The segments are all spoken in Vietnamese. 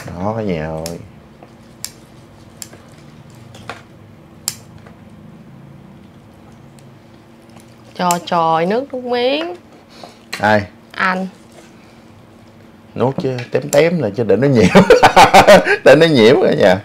Đó cả nhà ơi. Trời nước miếng. Ai? Anh. Nuốt chứ tém tém là chứ đừng nó nhiễm. Đừng nó nhiễm cả nhà.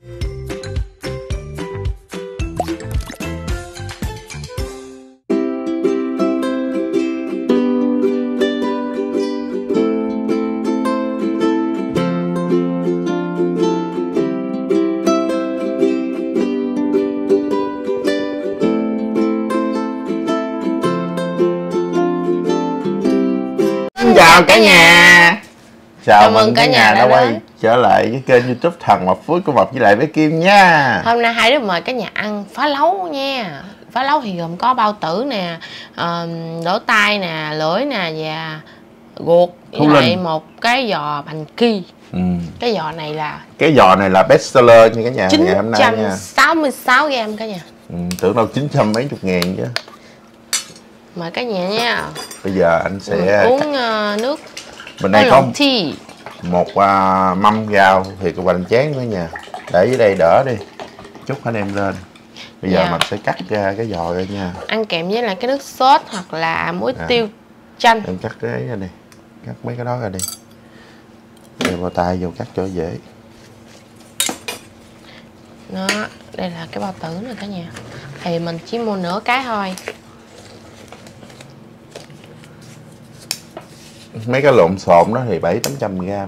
Chào cả nhà. Chào mừng cả nhà đã quay trở lại với kênh YouTube Thần Mập Phước của Mập với lại với Kim nha. Hôm nay hai đứa mời cả nhà ăn phá lấu nha. Phá lấu thì gồm có bao tử nè, lỗ tai nè, lưỡi nè và ruột với lại một cái giò bành ki. Cái giò này là best seller nha cả nhà. 966g cả nhà. Tưởng đâu 900 mấy chục ngàn chứ. Mời cả nhà nha. Bây giờ anh sẽ uống nước. Bên đây có một mâm rau thì còn hoành tráng nữa nha. Để dưới đây đỡ đi, chút hãy đem lên. Bây giờ mình sẽ cắt ra cái giò ra nha. Ăn kèm với lại cái nước sốt hoặc là muối tiêu chanh. Em cắt cái ấy ra đi, cắt mấy cái đó ra đi. Đem vào tay vô cắt cho dễ. Đó, đây là cái bao tử này cả nhà. Thì mình chỉ mua nửa cái thôi. Mấy cái lộn xộn đó thì 700-800g.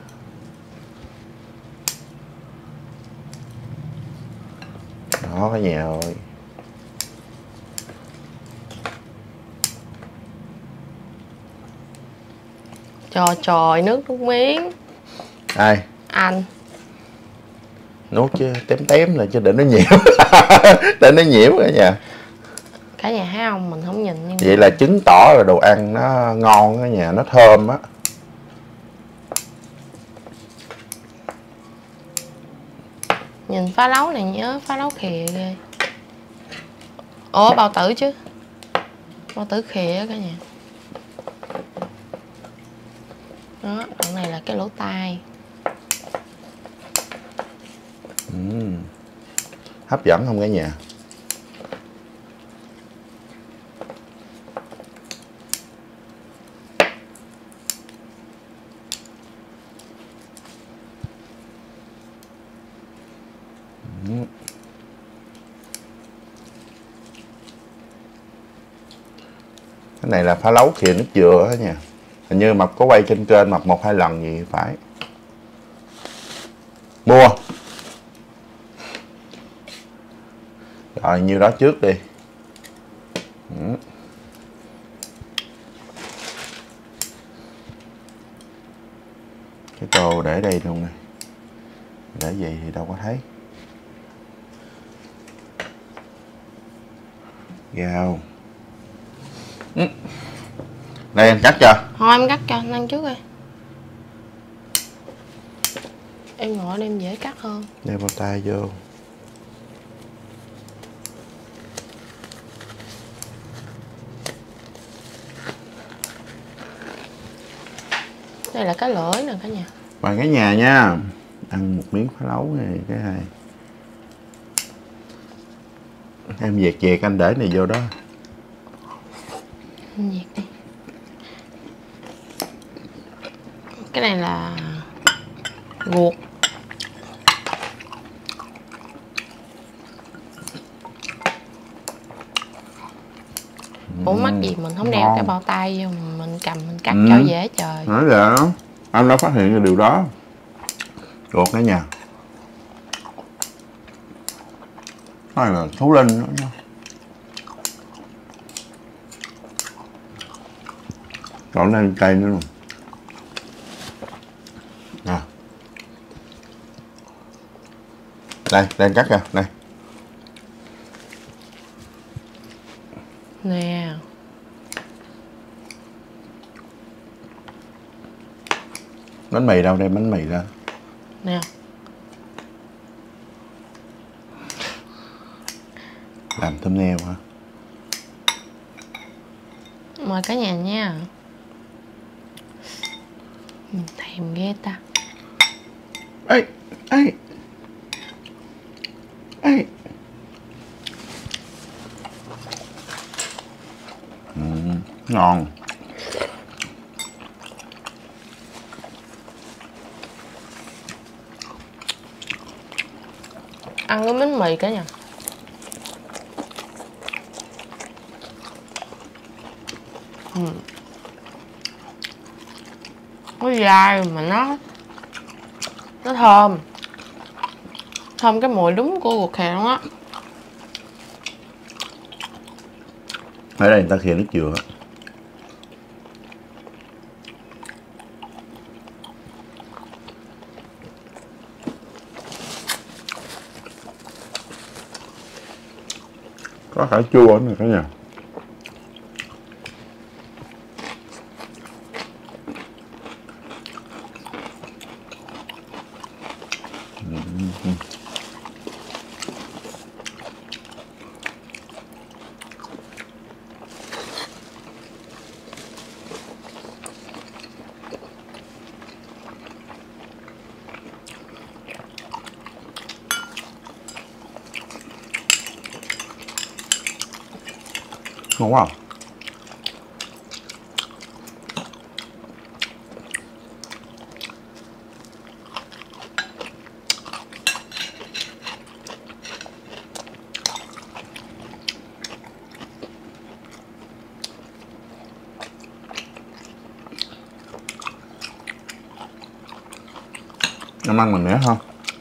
Đó cả nhà ơi. Trời nước miếng. Ai? Anh. Nuốt chứ tém tém là chứ đừng nó nhiễm. Đừng nó nhiễm cả nhà. Cả nhà thấy không, mình không nhìn nhưng vậy là chứng tỏ là đồ ăn nó ngon cả nhà, nó thơm á. nhìn phá lấu này nhớ phá lấu khìa ghê. Ủa bao tử chứ, bao tử khìa cả nhà. Đó, đoạn này là cái lỗ tai. Hấp dẫn không cả nhà? Cái này là phá lấu khìa nước dừa đó nha. Hình như Mập có quay trên kênh Mập 1-2 lần gì phải. Mua. Rồi nhiêu đó trước đi. Cái tô để đây luôn nè. Để vậy thì đâu có thấy. Gao. Đây em cắt cho. Thôi em cắt cho, anh ăn trước đi. Em ngồi đây em dễ cắt hơn. Đeo bao tay vô. Đây là cái lưỡi nè cả nhà. Mời cả nhà nha. Ăn một miếng phá lấu này cái này. Em dẹt anh để này vô đó. Em dẹt đi. Cái này là ruột. Ủa mắc gì mình không đeo cái bao tay vô, mình cầm mình cắt cho dễ trời. Nói vậy đó. Anh đã phát hiện ra điều đó. Ruột cả nhà. Đây là thú linh nữa nha. Còn lên cây nữa luôn. Nè. Đây, đang cắt ra, đây. Nè. Bánh mì đâu, đem bánh mì ra. Nè. Làm thumbnail hả? Mời cả nhà nha. Thèm ghê ta. Ê, ê, ê. Ngon. Ăn cái bánh mì cả nhà. Nó dai mà nó thơm. Thơm cái mùi đúng của ruột khè luôn á. Ở đây người ta khìa nước dừa á. Có cải chua nữa cả nhà. Ngon quá. Em ăn mình nữa không?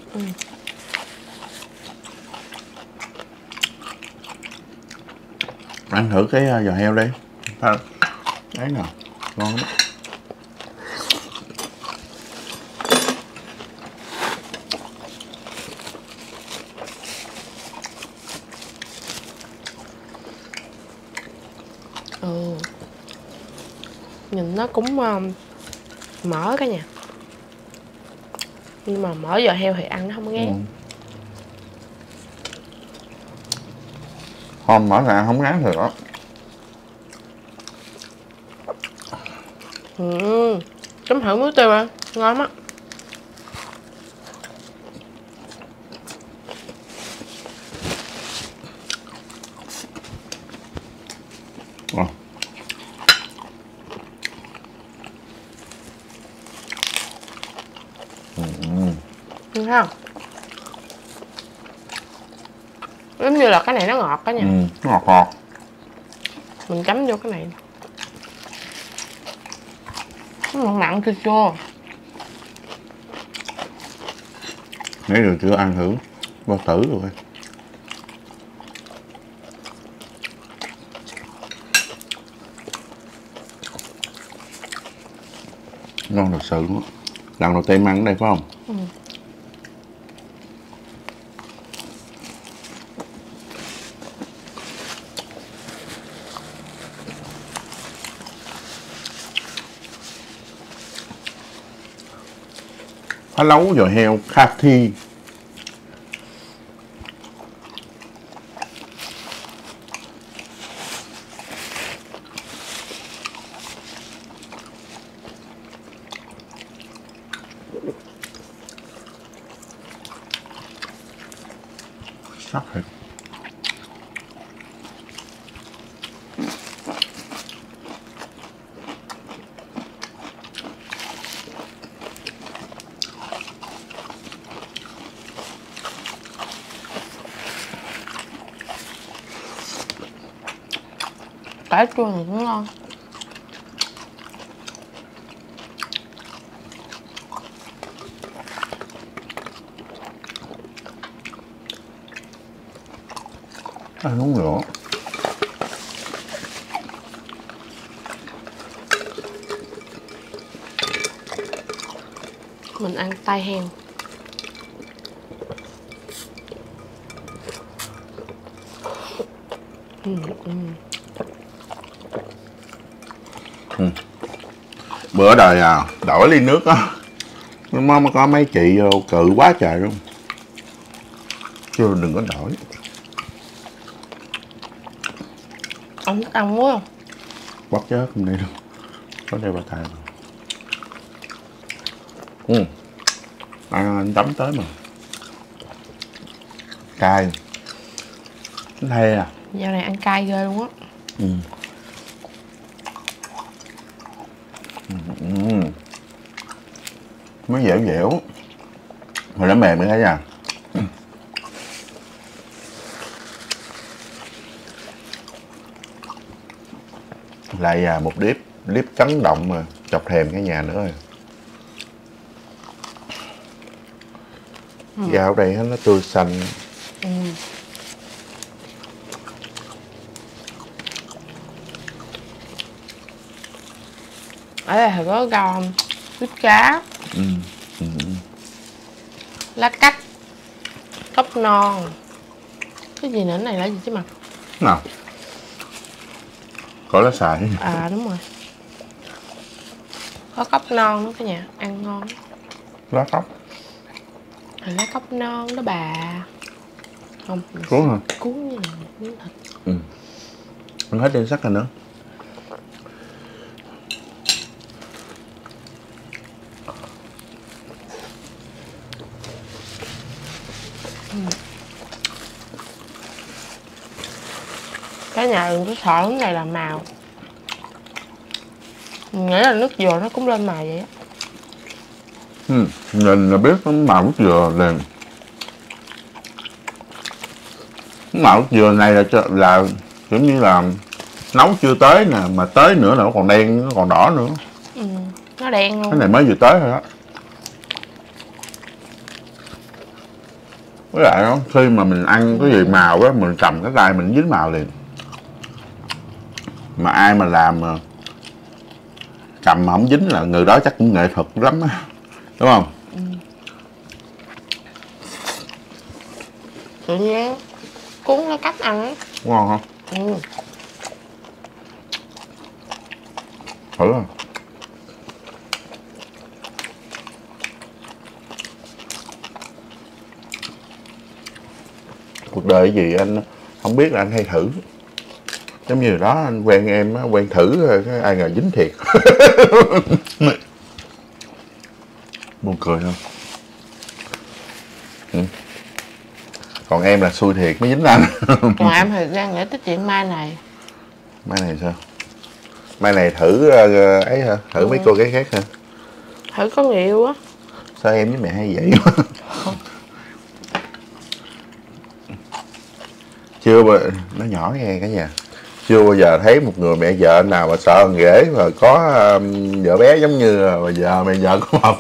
Ăn thử cái giò heo đi. Đấy nè, ngon lắm. Nhìn nó cũng mỡ cả nhà. Nhưng mà mỡ giò heo thì ăn nó không có ngán. Không mỡ là không ngán được đó. Chấm thử muối tiêu à, ngon á. Đúng không? Giống như là cái này nó ngọt cả nha. Nó ngọt ngọt. Mình chấm vô cái này. Nó mặn mặn chua chua. Nãy giờ chưa ăn thử bao tử rồi. Ngon thật sự luôn. Lần đầu tiên ăn ở đây phải không? Phá lấu giò heo Cathy. Sắc thiệt. Cải chua thì cũng ngon. Ăn uống nữa. Mình ăn tai heo. Bữa đời đổi ly nước á, nó có mấy chị vô cự quá trời luôn. Chứ đừng có đổi. Ông thích ăn muối không? Quắt chết không đây đâu. Có đeo bà tay rồi. Anh tắm tới mà cay hay à. Dạo này ăn cay ghê luôn á. Ừ. Nó dẻo dẻo mà nó mềm nữa thấy nha. Lại một clip chấn động mà chọc thèm cái nhà nữa rồi. Rau ở đây nó tươi xanh. Ở đây thì có rau vít cá, lá cách, cốc non. Cái gì nữa, này là gì chứ mặt? Nào có lá xài. À đúng rồi, có cốc non nữa cả nhà, ăn ngon. Lá cóc. Lá cốc non đó bà. Không, Cuốn hả? cuốn như này, cuốn thịt. Ăn hết đen sắt rồi nữa. Cái nhà đừng có sợ cái này là màu. Mình nghĩ là nước dừa nó cũng lên màu vậy á. Nhìn là biết nó màu nước dừa liền. Cái màu nước dừa này là kiểu như là nấu chưa tới nè, mà tới nữa là nó còn đen, nó còn đỏ nữa. Nó đen luôn. Cái này mới vừa tới thôi đó. Với lại đó, khi mà mình ăn cái gì màu á, mình cầm cái tay mình dính màu liền. Mà ai mà làm cầm mà không dính là người đó chắc cũng nghệ thuật lắm á, đúng không? Tự nhiên cuốn cái cách ăn á. Ngon không? Thử không? Cuộc đời cái gì anh không biết là anh hay thử. Giống như đó anh quen em á, quen thử rồi ai ngờ dính thiệt. Buồn cười không? Còn em là xui thiệt mới dính anh. Còn em thì đang nghĩ tới chuyện mai này. Mai này sao? Mai này thử ấy hả? Thử mấy cô gái khác hả? Thử có người yêu á. Sao em với mẹ hay vậy? Chưa bao nó nhỏ nghe cả nhà. Chưa bao giờ thấy một người mẹ vợ nào mà sợ ghẻ mà có vợ bé giống như bà vợ mẹ vợ của Mộc.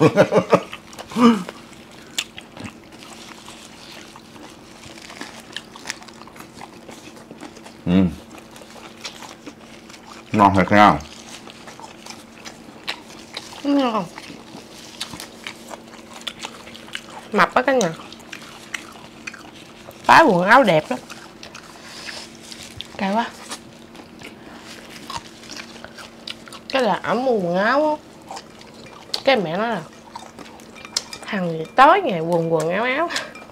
Ngon thật nha. Ngon. Mập á cả nhà. Phá quần áo đẹp lắm. Cay quá. Cái là ổng mua quần áo á, cái mẹ nói là thằng gì tới ngày quần áo áo.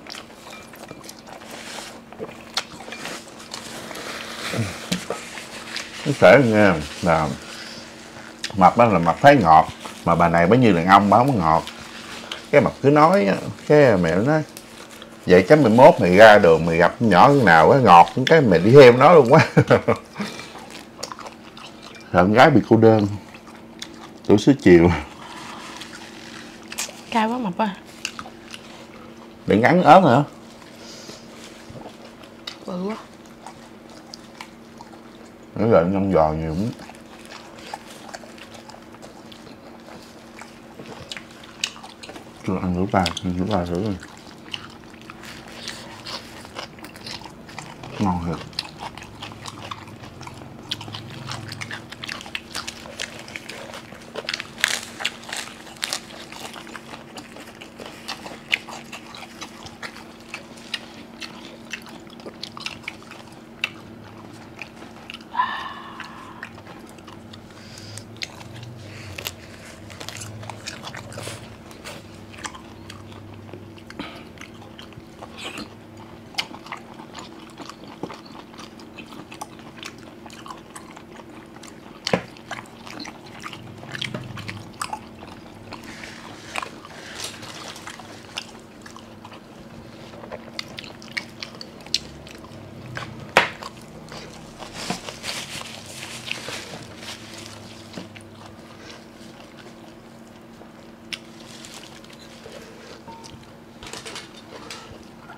Nó sẽ nghe là Mập đó là Mập thấy ngọt, mà bà này bấy nhiêu đàn ông bà không có ngọt. Cái Mập cứ nói á, cái mẹ nó nói vậy chắc 11 mày ra đường mày gặp nhỏ nào á ngọt cái mày đi theo nó luôn quá. Sợ con gái bị cô đơn, tuổi xế chiều. Cay quá Mập à. Để ngắn ớt hả? Bự quá. Nó lại nhân giò nhiều lắm. Chưa ăn rửa tay thử rồi. Ngon thiệt.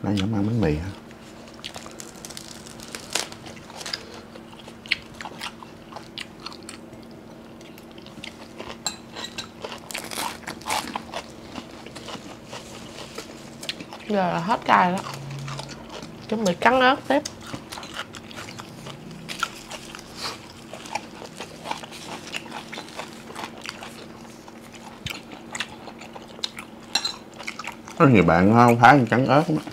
Nãy giờ ăn bánh mì hả? Giờ là hết cay đó. Chuẩn bị cắn ớt tiếp. Có nhiều bạn không phải trắng ớt đó.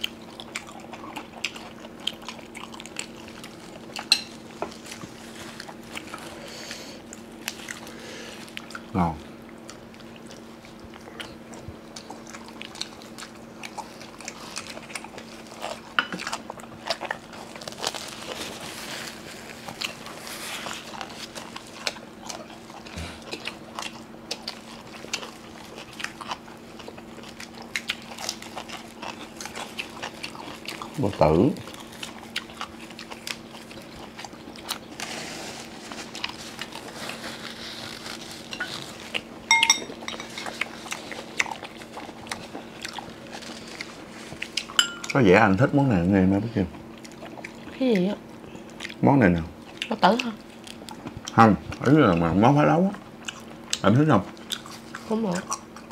Ngon. Bao tử. Có vẻ anh thích món này không em biết chưa? Cái gì á? Món này nào? Bao tử hả? Không, ý là mà món phá lấu á. Anh thích không? Không được.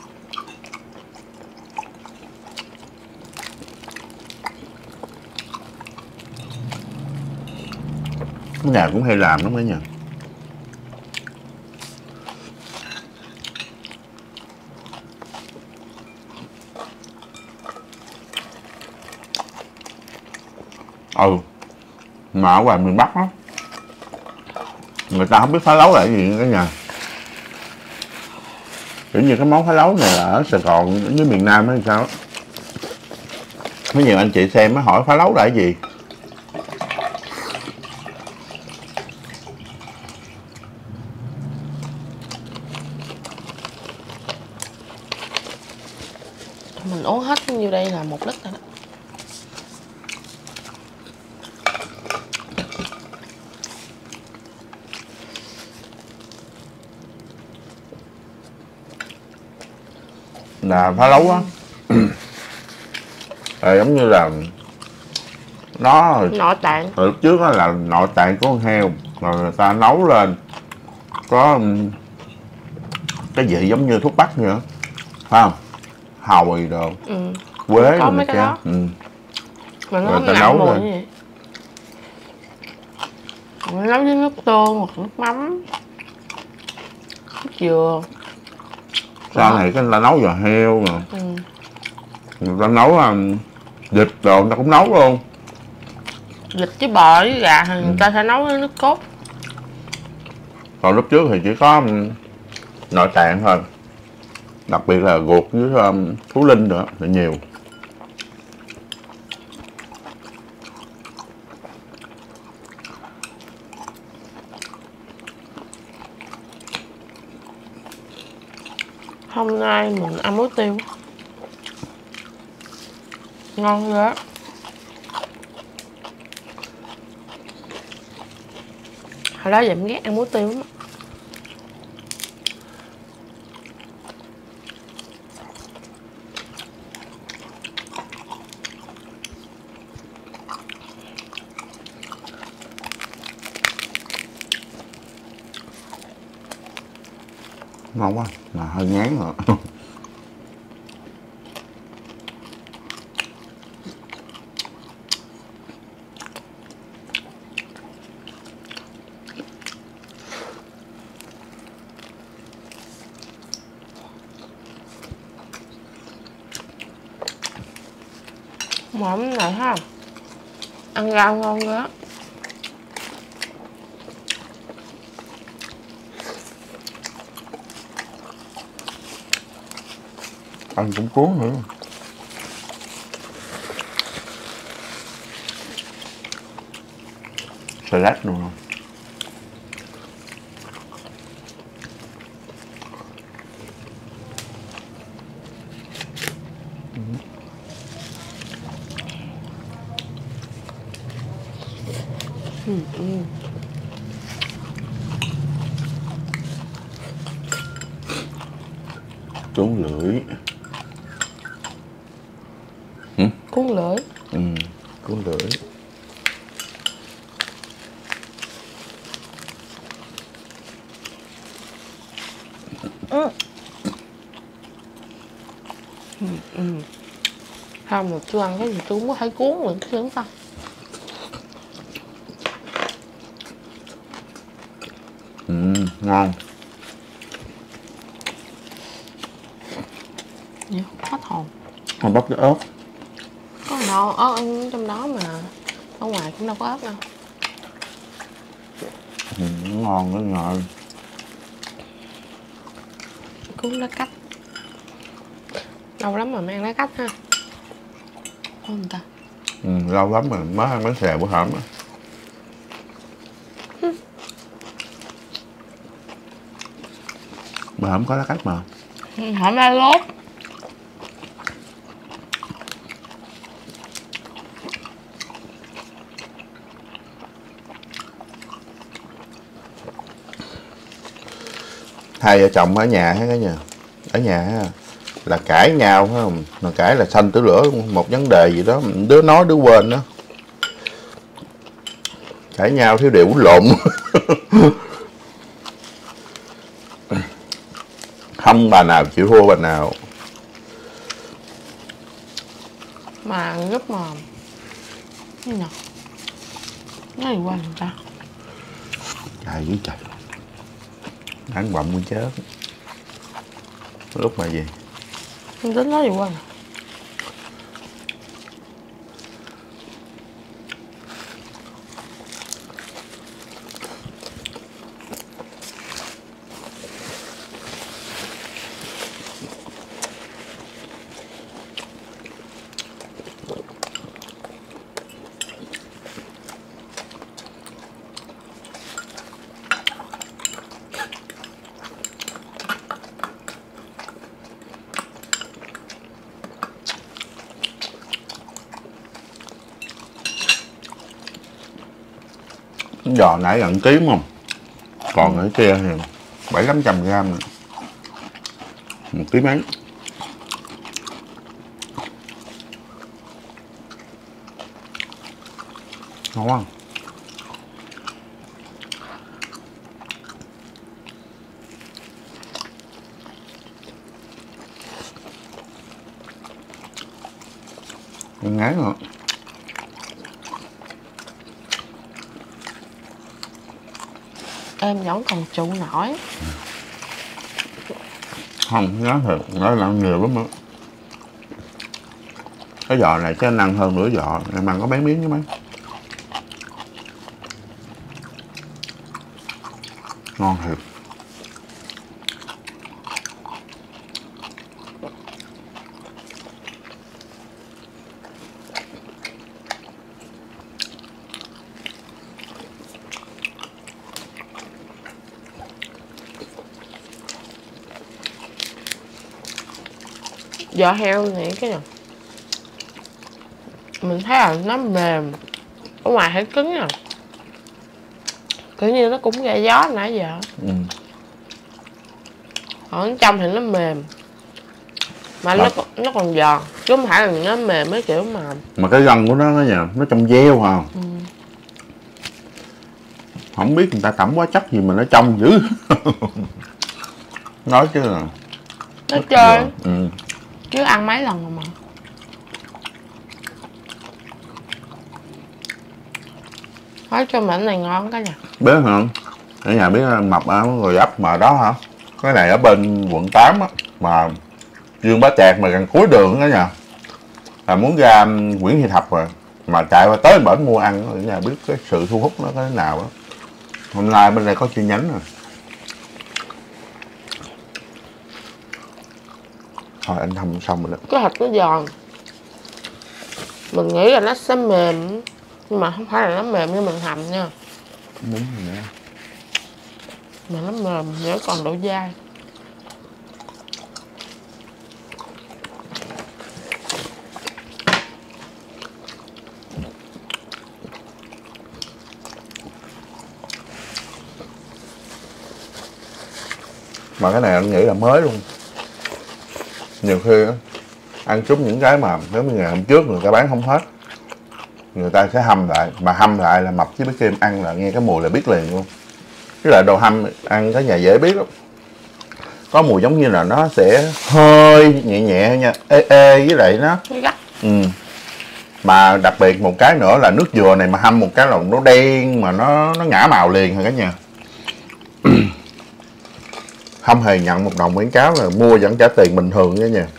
Cái nhà cũng hay làm lắm đấy nha. Ừ. Mà ở ngoài miền Bắc á, người ta không biết phá lấu là cái gì cả nhà. Kiểu như cái món phá lấu này là ở Sài Gòn với miền Nam hay sao á. Có nhiều anh chị xem mới hỏi phá lấu là cái gì. Mình uống hết nhiêu đây là 1 lít rồi đó. Là phá lấu á. Là giống như là nó Nội tạng. hồi lúc trước á là nội tạng của con heo rồi người ta nấu lên có cái gì giống như thuốc bắc nữa phải không, hàu gì đồ quế Có rồi mấy này cái kia đó. Mà nó Rồi ta nặng nấu mùi lên. như vậy. Mình nấu với nước tương hoặc nước mắm, nước dừa. Sau này cái người ta nấu giò heo rồi Ừ. người ta nấu vịt đồ người ta cũng nấu luôn. Vịt với bò với gà thì người ta sẽ nấu với nước cốt. Còn lúc trước thì chỉ có nội tạng thôi, đặc biệt là ruột với thú linh nữa là nhiều. Hôm nay mình ăn muối tiêu. Ngon ghê. Hồi đó giờ em ghét ăn muối tiêu lắm. Ngon quá mà hơi ngán rồi. Món này ha, ăn rau ngon ghê. Ăn cũng cuốn nữa. Salad luôn không? Trốn lưỡi. Cuốn lưỡi. Cuốn lưỡi. Không, mà chưa ăn cái gì tôi cũng có thấy cuốn rồi chứ không sao. Ngon. Dạ, hết hồn. Không bóc cái ớt. Có đâu, ớt ở trong đó mà. Ở ngoài cũng đâu có ớt đâu. Ngon đó ngồi. Cuốn lá cách. Lâu lắm mà mới ăn lá cách ha. Không ta. Lâu lắm rồi mới ăn bánh xèo bữa hổm á. Bữa hổm có lá cách mà. Hổm lá lốt. Hai vợ chồng ở nhà hết cả nhà. Ở nhà ha, là cãi nhau phải không? Mà cãi là xanh tử lửa một vấn đề gì đó, đứa nói đứa quên đó. Cãi nhau thiếu điều lộn. Không bà nào chịu thua bà nào. Mà giúp mà cái nào nó gì qua người ta. Trời với trời, ăn bậm muốn chết. Lúc mà gì không tính nói gì qua. giò nãy gần ký không, còn ở kia thì 700-800 g, 1 ký mấy. Ngon không? Ngán rồi. Em vẫn còn trụ nổi. Không, nhớ thiệt, nó là ăn nhiều lắm á. Cái giò này chắc anh ăn hơn nửa giò, em ăn có mấy miếng chứ mấy. Ngon thiệt. Giò heo này cái nào mình thấy là nó mềm, ở ngoài thấy cứng à, kiểu như nó cũng ra gió nãy giờ. Ở trong thì nó mềm mà nó còn giòn chứ không phải là nó mềm mấy kiểu mà cái gân của nó nha, nó trong veo hả? Không biết người ta tẩm hóa chất gì mà nó trong dữ. Nói chứ là nó chơi. Chứ ăn mấy lần rồi mà. Nói cho mình này ngon cái nè. Biết không? Ở nhà biết mập ở người ấp mà đó hả? Cái này ở bên quận 8 á, mà Dương Bá Trạc mà gần cuối đường đó nha. Là muốn ra Nguyễn Thị Thập rồi. Mà chạy qua tới bển mua ăn, ở nhà biết cái sự thu hút nó thế nào á. Hôm nay bên đây có chi nhánh rồi. Thôi anh hầm xong rồi đó. Cái thịt nó giòn. Mình nghĩ là nó sẽ mềm, nhưng mà không phải là nó mềm như mình hầm nha. Đúng rồi nha. Mà nó mềm, nhớ còn độ dai. Mà cái này anh nghĩ là mới luôn. Nhiều khi á, ăn trúng những cái mà nếu như ngày hôm trước người ta bán không hết, người ta sẽ hâm lại, mà hâm lại là mập với bé Kim ăn là nghe cái mùi là biết liền luôn. Cái là đồ hâm ăn cái nhà dễ biết lắm, có mùi giống như là nó sẽ hơi nhẹ nhẹ nha, ê ê với lại nó mà đặc biệt một cái nữa là nước dừa này mà hâm một cái là nó đen mà nó ngã màu liền hả cả nhà. Không hề nhận một đồng quảng cáo, là mua vẫn trả tiền bình thường nha nha.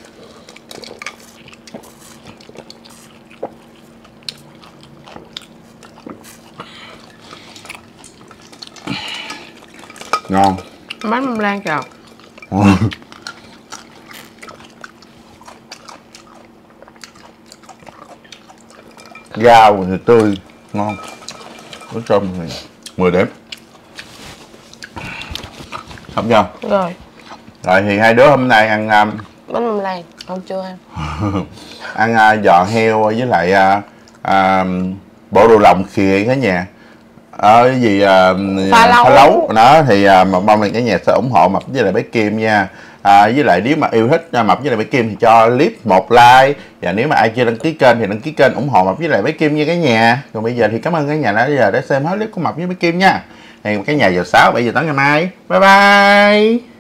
Ngon. Bánh bông lan kìa. Rau thì tươi, ngon. Nước cơm thì 10 điểm. Không chưa? Rồi. Rồi thì hai đứa hôm nay ăn bánh bông lan, không chưa ăn. ăn giò heo với lại bộ đồ lòng khìa cả nhà. Cái gì Phá lấu đó thì mong là cả nhà sẽ ủng hộ Mập với lại bé Kim nha. Với lại nếu mà yêu thích Mập với lại bé Kim thì cho clip một like, và nếu mà ai chưa đăng ký kênh thì đăng ký kênh ủng hộ Mập với lại bé Kim nha cả nhà. Còn bây giờ thì cảm ơn cả nhà đã xem hết clip của Mập với bé Kim nha. Hẹn cả nhà giờ 6 7 giờ tối ngày mai. Bye bye.